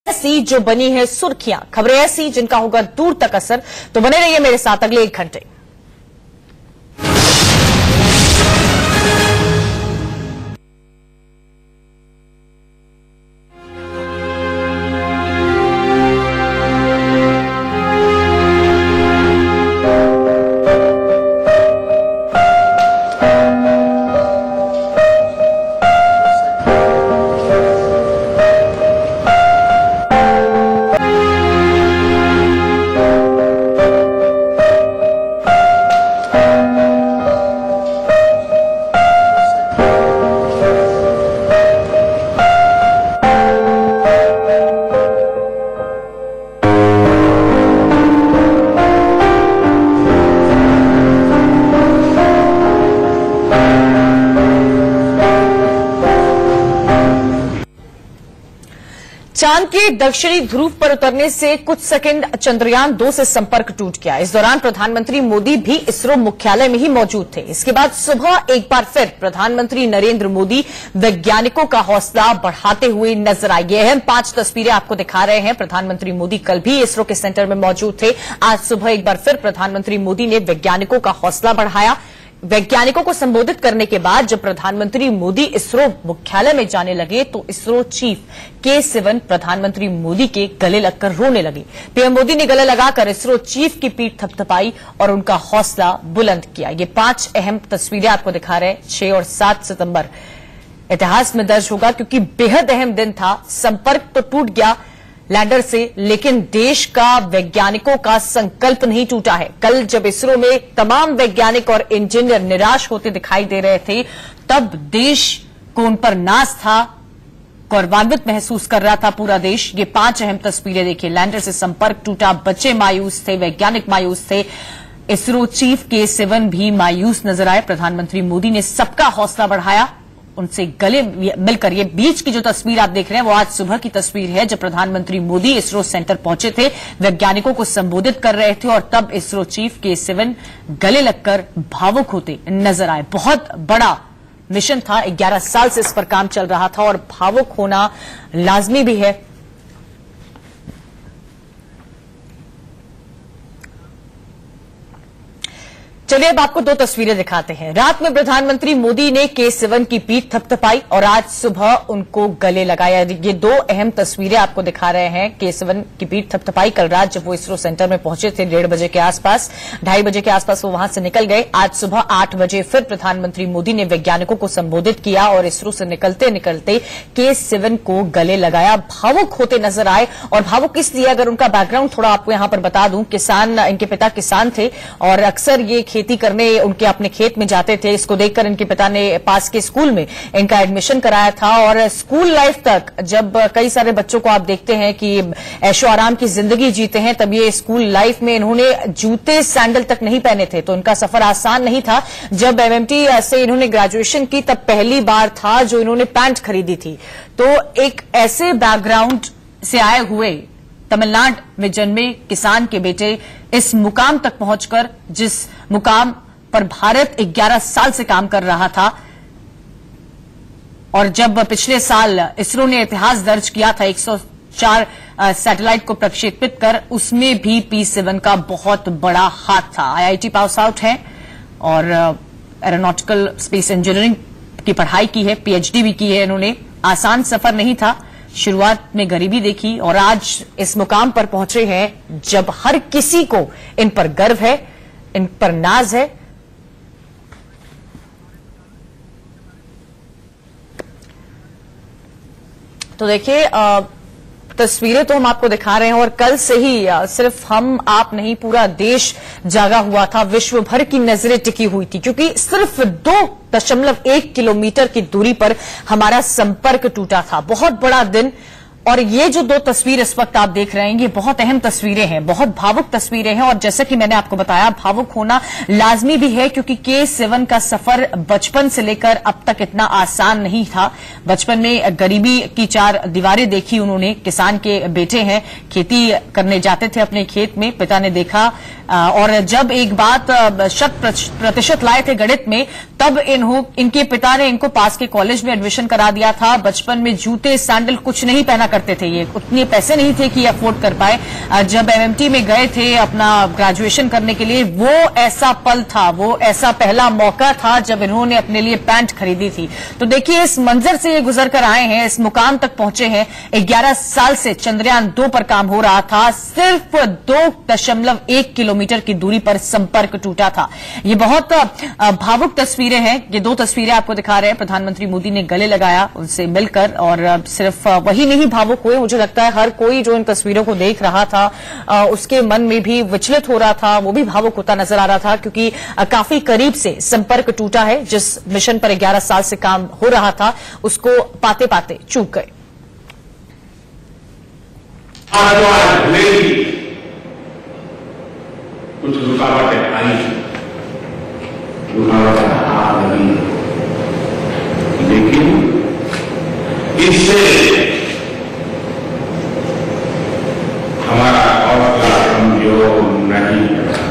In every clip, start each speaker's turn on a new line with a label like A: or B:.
A: ऐसी जो बनी है सुर्खियां, खबरें ऐसी जिनका होगा दूर तक असर। तो बने रहिए मेरे साथ अगले 1 घंटे। चांद के दक्षिणी ध्रुव पर उतरने से कुछ सेकंड चंद्रयान 2 से संपर्क टूट गया। इस दौरान प्रधानमंत्री मोदी भी इसरो मुख्यालय में ही मौजूद थे। इसके बाद सुबह एक बार फिर प्रधानमंत्री नरेंद्र मोदी वैज्ञानिकों का हौसला बढ़ाते हुए नजर आए। ये अहम 5 तस्वीरें आपको दिखा रहे हैं। प्रधानमंत्री मोदी कल भी इसरो के सेंटर में मौजूद थे। आज सुबह एक बार फिर प्रधानमंत्री मोदी ने वैज्ञानिकों का हौसला बढ़ाया। वैज्ञानिकों को संबोधित करने के बाद जब प्रधानमंत्री मोदी इसरो मुख्यालय में जाने लगे तो इसरो चीफ के-सिवन प्रधानमंत्री मोदी के गले लगकर रोने लगे। पीएम मोदी ने गले लगाकर इसरो चीफ की पीठ थपथपाई और उनका हौसला बुलंद किया। ये 5 अहम तस्वीरें आपको दिखा रहे हैं। 6 और 7 सितंबर इतिहास में दर्ज होगा क्योंकि बेहद अहम दिन था। संपर्क तो टूट गया लैंडर से, लेकिन देश का वैज्ञानिकों का संकल्प नहीं टूटा है। कल जब इसरो में तमाम वैज्ञानिक और इंजीनियर निराश होते दिखाई दे रहे थे, तब देश को उन पर नाज था, गौरवान्वित महसूस कर रहा था पूरा देश। ये 5 अहम तस्वीरें देखिए। लैंडर से संपर्क टूटा, बच्चे मायूस थे, वैज्ञानिक मायूस थे, इसरो चीफ के-सिवन भी मायूस नजर आए। प्रधानमंत्री मोदी ने सबका हौसला बढ़ाया, उनसे गले मिलकर। ये बीच की जो तस्वीर आप देख रहे हैं वो आज सुबह की तस्वीर है जब प्रधानमंत्री मोदी इसरो सेंटर पहुंचे थे, वैज्ञानिकों को संबोधित कर रहे थे और तब इसरो चीफ के-सिवन गले लगकर भावुक होते नजर आए। बहुत बड़ा मिशन था, 11 साल से इस पर काम चल रहा था और भावुक होना लाजमी भी है। चलिए अब आपको 2 तस्वीरें दिखाते हैं। रात में प्रधानमंत्री मोदी ने के-सिवन की पीठ थपथपाई और आज सुबह उनको गले लगाया। ये 2 अहम तस्वीरें आपको दिखा रहे हैं। के-सिवन की पीठ थपथपाई कल रात जब वो इसरो सेंटर में पहुंचे थे 1:30 बजे के आसपास, 2:30 बजे के आसपास वो वहां से निकल गए। आज सुबह 8 बजे फिर प्रधानमंत्री मोदी ने वैज्ञानिकों को संबोधित किया और इसरो से निकलते निकलते के-सिवन को गले लगाया। भावुक होते नजर आए और भावुक इसलिए, अगर उनका बैकग्राउंड थोड़ा आपको यहां पर बता दूं, किसान, इनके पिता किसान थे और अक्सर ये खेती करने उनके अपने खेत में जाते थे। इसको देखकर इनके पिता ने पास के स्कूल में इनका एडमिशन कराया था और स्कूल लाइफ तक जब कई सारे बच्चों को आप देखते हैं कि ऐशो आराम की जिंदगी जीते हैं, तब ये स्कूल लाइफ में इन्होंने जूते सैंडल तक नहीं पहने थे, तो इनका सफर आसान नहीं था। जब एमएमटी से इन्होंने ग्रेजुएशन की तब पहली बार था जो इन्होंने पैंट खरीदी थी। तो एक ऐसे बैकग्राउंड से आए हुए तमिलनाडु में जन्मे किसान के बेटे इस मुकाम तक पहुंचकर, जिस मुकाम पर भारत 11 साल से काम कर रहा था, और जब पिछले साल इसरो ने इतिहास दर्ज किया था 104 सैटेलाइट को प्रक्षेपित कर, उसमें भी P-7 का बहुत बड़ा हाथ था। IIT पास आउट है और एरोनॉटिकल स्पेस इंजीनियरिंग की पढ़ाई की है, PhD भी की है इन्होंने। आसान सफर नहीं था, शुरुआत में गरीबी देखी और आज इस मुकाम पर पहुंचे हैं जब हर किसी को इन पर गर्व है, इन पर नाज है। तो देखिए, तस्वीरें तो हम आपको दिखा रहे हैं और कल से ही सिर्फ हम आप नहीं, पूरा देश जागा हुआ था, विश्व भर की नजरें टिकी हुई थी, क्योंकि सिर्फ 2.1 किलोमीटर की दूरी पर हमारा संपर्क टूटा था। बहुत बड़ा दिन। और ये जो 2 तस्वीर इस वक्त आप देख रहे हैं, ये बहुत अहम तस्वीरें हैं, बहुत भावुक तस्वीरें हैं। और जैसे कि मैंने आपको बताया, भावुक होना लाजमी भी है क्योंकि के-सिवन का सफर बचपन से लेकर अब तक इतना आसान नहीं था। बचपन में गरीबी की 4 दीवारें देखी उन्होंने। किसान के बेटे हैं, खेती करने जाते थे अपने खेत में, पिता ने देखा और जब एक बात 100% लाए थे गणित में, तब इनके पिता ने इनको पास के कॉलेज में एडमिशन करा दिया था। बचपन में जूते सैंडल कुछ नहीं पहना करते थे, ये उतने पैसे नहीं थे कि अफोर्ड कर पाए। जब एमएमटी में गए थे अपना ग्रेजुएशन करने के लिए, वो ऐसा पल था, वो ऐसा पहला मौका था जब इन्होंने अपने लिए पैंट खरीदी थी। तो देखिए इस मंजर से ये गुजर कर आए हैं, इस मुकाम तक पहुंचे हैं। 11 साल से चंद्रयान 2 पर काम हो रहा था, सिर्फ 2.1 किलोमीटर की दूरी पर संपर्क टूटा था। ये बहुत भावुक तस्वीरें हैं। ये 2 तस्वीरें आपको दिखा रहे हैं। प्रधानमंत्री मोदी ने गले लगाया उनसे मिलकर, और सिर्फ वही नहीं भावुक हुए, मुझे लगता है हर कोई जो इन तस्वीरों को देख रहा था उसके मन में भी विचलित हो रहा था, वो भी भावुक होता नजर आ रहा था, क्योंकि काफी करीब से संपर्क टूटा है। जिस मिशन पर 11 साल से काम हो रहा था उसको पाते पाते चूक गए।
B: कुछ रुकावटें आई, रुकावटें आ रही, लेकिन इससे हमारा हौसला कमजोर नहीं है,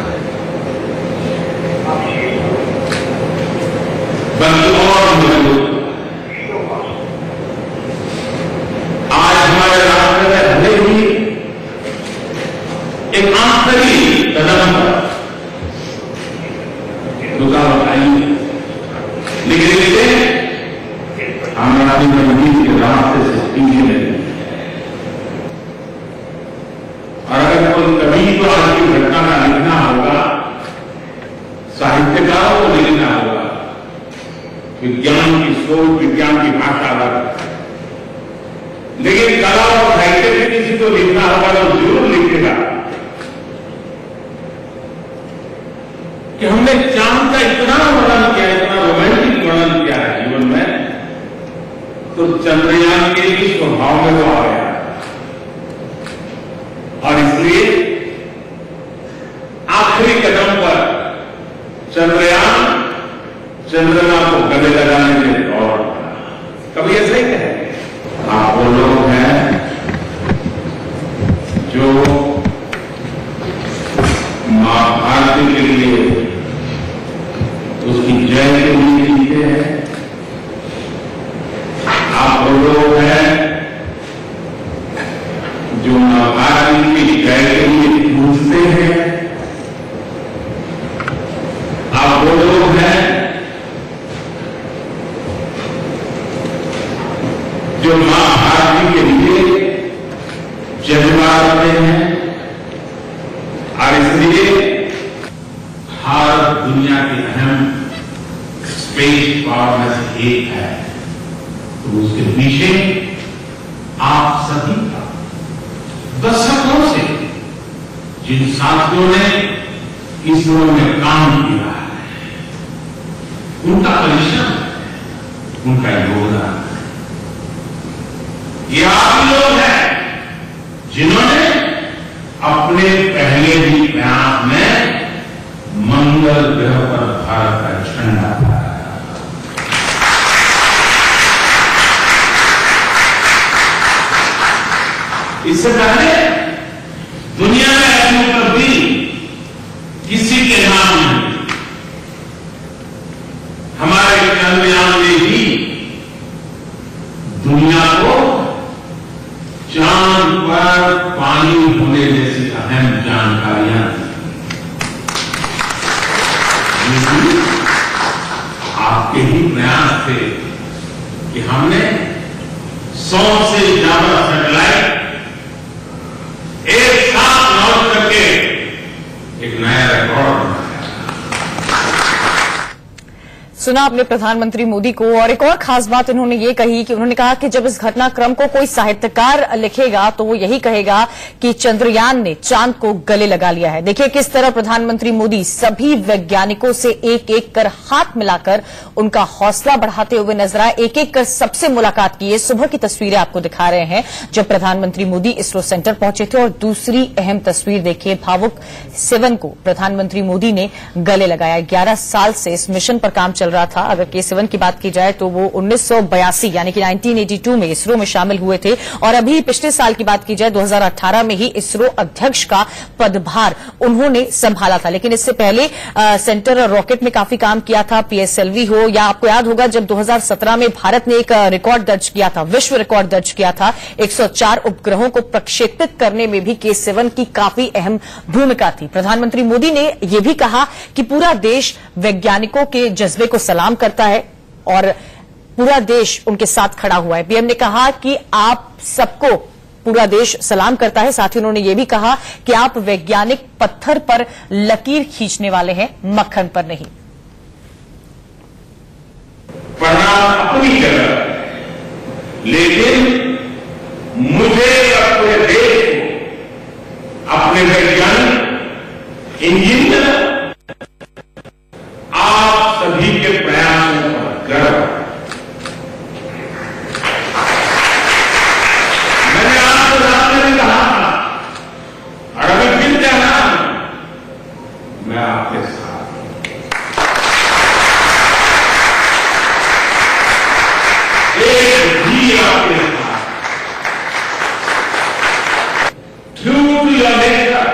B: बल्कि और मजबूत। आज हमारे रास्ते में भले ही एक आखिरी कदम पर रुकावट आई, लेकिन इसे हमारी मंजिल के रास्ते से पीछे नहीं। और अगर कोई कभी तो आज की घटना का लिखना होगा, साहित्यकारों को लिखना होगा, विज्ञान की सोच, विज्ञान की भाषा अलग, लेकिन कला और साहित्य में किसी को लिखना होगा तो जरूर लिखेगा कि हमने चांद का इतना वर्णन किया, इतना रोमांटिक वर्णन किया है जीवन में, तो चंद्रयान के भी स्वभाव में वो आ गया। और इसलिए आखिरी कदम पर चंद्रयान चंद्रमा को गले लगाने में दौड़ पड़ा। कभी ऐसा ही कहे, आप वो लोग हैं जो मां भारती के लिए, उसकी जय के लिए जीते हैं। आप वो लोग हैं जो मां भारती की जय के लिए पूजते हैं। आप वो लोग हैं जो मां भारती के लिए जज्बाते हैं। और इसलिए भारत दुनिया के अहम स्पेस पावर में से एक है, तो उसके पीछे आप सभी का दशकों से जिन साथियों ने इसरो में काम किया है, उनका परिश्रम, उनका योगदान। ये आप लोग हैं जिन्होंने अपने पहले ही प्रयास में मंगल ग्रह पर भारत का झंडा फहराया। इससे पहले दुनिया में ऐसी उपलब्धि किसी के नाम नहीं। हमारे चंद्रयान ने ही दुनिया को चांद पर पानी होने जैसी अहम जानकारियां दी। आपके ही प्रयास थे कि हमने 100 से ज्यादा सैटेलाइट एक साथ लॉन्च करके एक नया रिकॉर्ड बनाया।
A: सुना आपने प्रधानमंत्री मोदी को, और एक और खास बात इन्होंने ये कही कि उन्होंने कहा कि जब इस घटनाक्रम को कोई साहित्यकार लिखेगा तो वो यही कहेगा कि चंद्रयान ने चांद को गले लगा लिया है। देखिए किस तरह प्रधानमंत्री मोदी सभी वैज्ञानिकों से एक एक कर हाथ मिलाकर उनका हौसला बढ़ाते हुए नजर आए, एक एक कर सबसे मुलाकात की। सुबह की तस्वीरें आपको दिखा रहे हैं जब प्रधानमंत्री मोदी इसरो सेंटर पहुंचे थे, और दूसरी अहम तस्वीर देखिए, भावुक 7 को प्रधानमंत्री मोदी ने गले लगाया। 11 साल से इस मिशन पर काम चल चल रहा था। अगर K7 की बात की जाए तो वो 1982 यानी कि 1982 में इसरो में शामिल हुए थे और अभी पिछले साल की बात की जाए 2018 में ही इसरो अध्यक्ष का पदभार उन्होंने संभाला था। लेकिन इससे पहले सेंटर रॉकेट में काफी काम किया था, PSLV हो या आपको याद होगा जब 2017 में भारत ने एक रिकॉर्ड दर्ज किया था, विश्व रिकॉर्ड दर्ज किया था, 104 उपग्रहों को प्रक्षेपित करने में भी K7 की काफी अहम भूमिका थी। प्रधानमंत्री मोदी ने यह भी कहा कि पूरा देश वैज्ञानिकों के जज्बे को सलाम करता है और पूरा देश उनके साथ खड़ा हुआ है। पीएम ने कहा कि आप सबको पूरा देश सलाम करता है। साथ ही उन्होंने ये भी कहा कि आप वैज्ञानिक पत्थर पर लकीर खींचने वाले हैं, मक्खन पर नहीं।
B: परिणाम अपनी जगह, लेकिन मुझे अपने देश को, अपने वैज्ञानिक, इंजीनियर, आप सभी के प्रयासों पर गर्व है। मैंने आपको सामने भी कहा था और अभी फिर कह रहा हूं, मैं आपके साथ हूं। एक भी आपके साथ, true to your nature,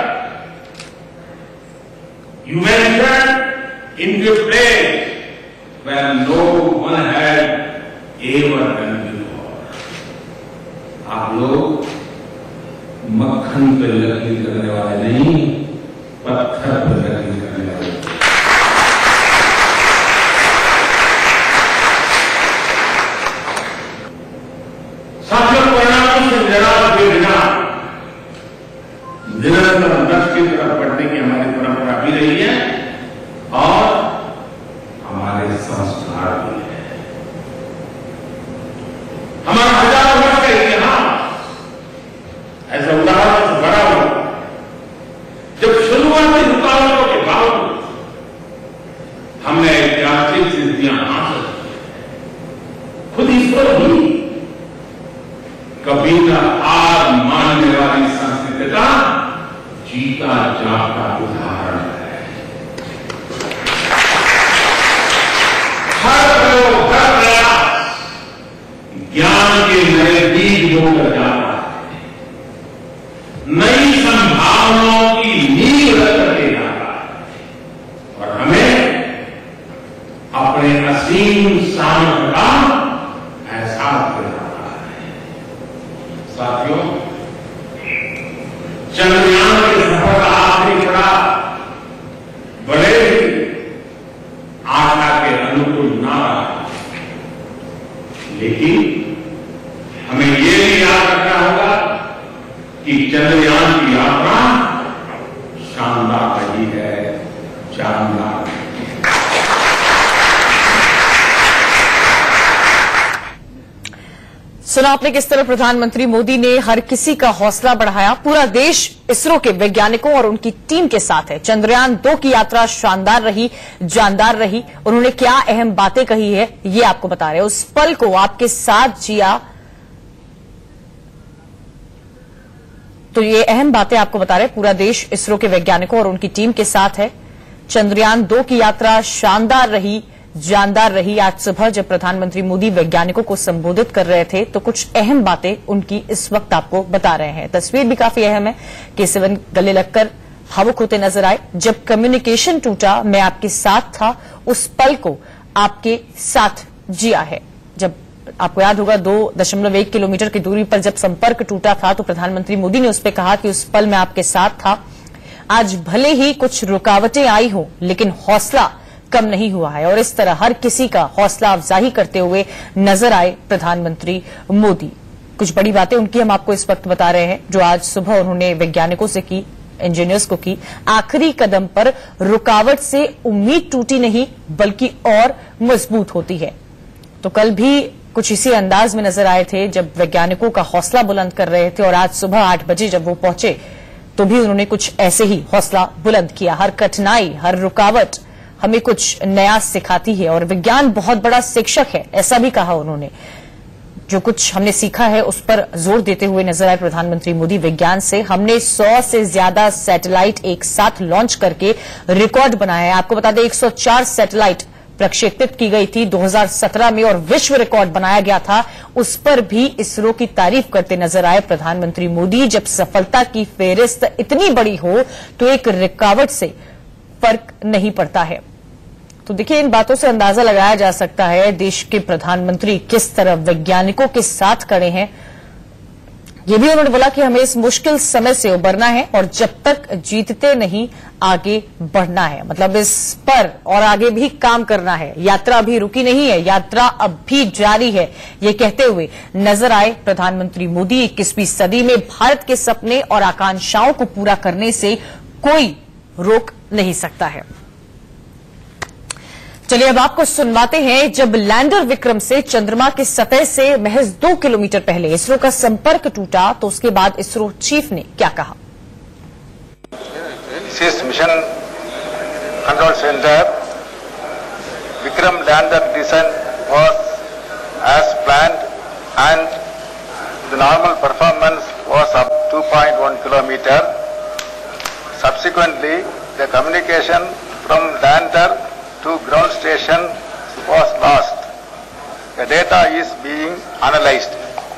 B: you ventured into a place where no one had ever done before. आप लोग मक्खन पर लकीर करने वाले नहीं, पत्थर पर लकीर करने वाले। साथियों, परिणामों से जरा बेबिना निरंतर लक्ष्य की तरफ बढ़ने की हमारी परंपरा भी रही है और हमारे संस्कार भी है। हमारा हजारों वर्ष का इतिहास ऐसा उदाहरण से भरा हुआ, जब शुरुआती रुकावटों के बावजूद हमने ऐतिहासिक सिद्धियां हासिल की। खुद ईश्वर भी कभी न हार मानने वाली संस्कृति का जीता जागता उदाहरण है। हर प्रयास ज्ञान के नए बीज बोकर जाता है, नई संभावनाओं की नींव रखते जाता है और हमें अपने असीम सामर्थ्य का एहसास दिलाता है। साथियों, चंद्रयान के सफर का आखिरी पड़ाव बड़े ही आशा के अनुकूल ना रहा, लेकिन हमें ये भी याद रखना होगा कि चंद्रयान की यात्रा शानदार रही है, शानदार।
A: सुना आपने किस तरह प्रधानमंत्री मोदी ने हर किसी का हौसला बढ़ाया। पूरा देश इसरो के वैज्ञानिकों और उनकी टीम के साथ है। चंद्रयान 2 की यात्रा शानदार रही, जानदार रही। उन्होंने क्या अहम बातें कही है ये आपको बता रहे हैं। उस पल को आपके साथ जिया, तो ये अहम बातें आपको बता रहे हैं। पूरा देश इसरो के वैज्ञानिकों और उनकी टीम के साथ है। चंद्रयान 2 की यात्रा शानदार रही, जानदार रही। आज सुबह जब प्रधानमंत्री मोदी वैज्ञानिकों को संबोधित कर रहे थे तो कुछ अहम बातें उनकी इस वक्त आपको बता रहे हैं। तस्वीर भी काफी अहम है। K7 गले लगकर भावुक होते नजर आए। जब कम्युनिकेशन टूटा, मैं आपके साथ था, उस पल को आपके साथ जिया है। जब आपको याद होगा 2.1 किलोमीटर की दूरी पर जब संपर्क टूटा था तो प्रधानमंत्री मोदी ने उस पर कहा कि उस पल मैं आपके साथ था। आज भले ही कुछ रुकावटें आई हो, लेकिन हौसला कम नहीं हुआ है। और इस तरह हर किसी का हौसला अफजाई करते हुए नजर आए प्रधानमंत्री मोदी। कुछ बड़ी बातें उनकी हम आपको इस वक्त बता रहे हैं जो आज सुबह उन्होंने वैज्ञानिकों से की, इंजीनियर्स को की। आखिरी कदम पर रुकावट से उम्मीद टूटी नहीं बल्कि और मजबूत होती है। तो कल भी कुछ इसी अंदाज में नजर आए थे जब वैज्ञानिकों का हौसला बुलंद कर रहे थे और आज सुबह 8 बजे जब वो पहुंचे तो भी उन्होंने कुछ ऐसे ही हौसला बुलंद किया। हर कठिनाई, हर रुकावट हमें कुछ नया सिखाती है और विज्ञान बहुत बड़ा शिक्षक है, ऐसा भी कहा उन्होंने। जो कुछ हमने सीखा है उस पर जोर देते हुए नजर आए प्रधानमंत्री मोदी। विज्ञान से हमने 100 से ज्यादा सैटेलाइट एक साथ लॉन्च करके रिकॉर्ड बनाया है। आपको बता दें 104 सैटेलाइट प्रक्षेपित की गई थी 2017 में और विश्व रिकॉर्ड बनाया गया था, उस पर भी इसरो की तारीफ करते नजर आए प्रधानमंत्री मोदी। जब सफलता की फेहरिस्त इतनी बड़ी हो तो एक रुकावट से फर्क नहीं पड़ता है। तो देखिए, इन बातों से अंदाजा लगाया जा सकता है देश के प्रधानमंत्री किस तरह वैज्ञानिकों के साथ खड़े हैं। ये भी उन्होंने बोला कि हमें इस मुश्किल समय से उबरना है और जब तक जीतते नहीं आगे बढ़ना है। मतलब इस पर और आगे भी काम करना है। यात्रा अभी रुकी नहीं है, यात्रा अब भी जारी है। ये कहते हुए नजर आए प्रधानमंत्री मोदी। 21वीं सदी में भारत के सपने और आकांक्षाओं को पूरा करने से कोई रोक नहीं सकता है। चलिए अब आपको सुनवाते हैं, जब लैंडर विक्रम से चंद्रमा की सतह से महज 2 किलोमीटर पहले इसरो का संपर्क टूटा तो उसके बाद इसरो चीफ ने क्या कहा।
C: Mission control center Vikram lander descent was as planned and the normal performance was up 2.1 kilometre. Subsequently, the communication from lander to ground station was lost. The data is being analyzed.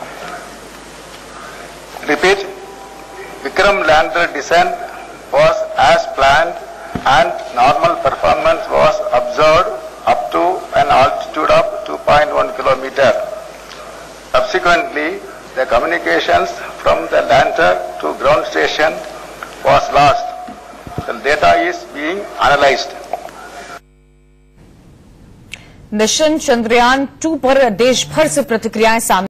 C: Repeat, Vikram lander descent was as planned and normal performance was observed up to an altitude of 2.1 kilometer. Subsequently, the communications from the lander to ground station was lost. The data is being analyzed.
A: Mission Chandrayaan 2 पर देश भर से प्रतिक्रियाएं सामने